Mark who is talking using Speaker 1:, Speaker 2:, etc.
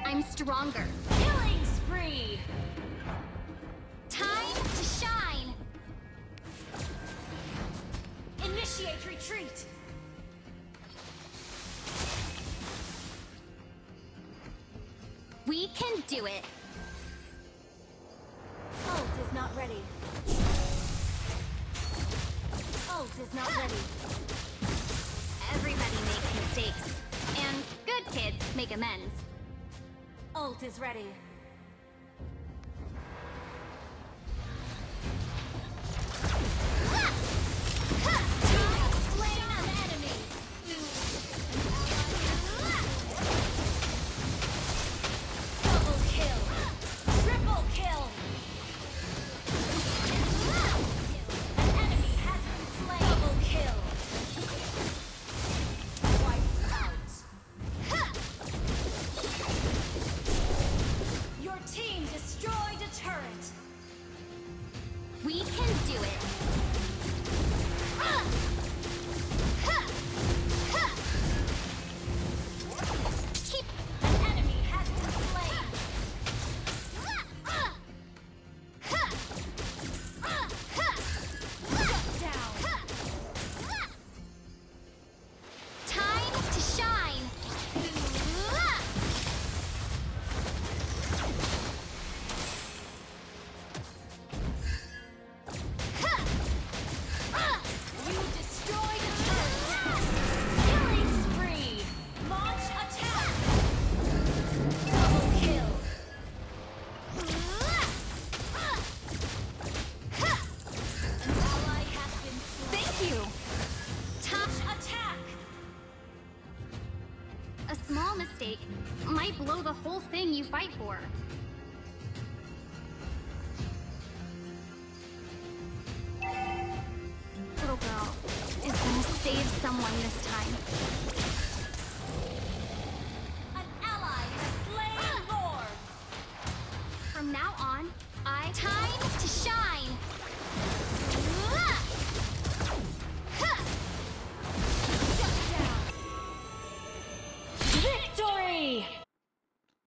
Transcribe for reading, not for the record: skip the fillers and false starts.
Speaker 1: I'm stronger.
Speaker 2: Killing spree!
Speaker 1: Time to shine!
Speaker 2: Initiate retreat!
Speaker 1: We can do it!
Speaker 2: Ult is not ready. Ult is not ready.
Speaker 1: Everybody makes mistakes. And good kids make amends.
Speaker 2: Ult is ready.
Speaker 1: We can do it!
Speaker 2: An enemy has been slain! Shut down!
Speaker 1: Time to shine!
Speaker 2: You destroyed a turret! Killing spree! Launch attack! Double kill! An ally has been slain!
Speaker 1: Thank you!
Speaker 2: Touch attack!
Speaker 1: A small mistake might blow the whole thing you fight for. Little girl is gonna save someone this time.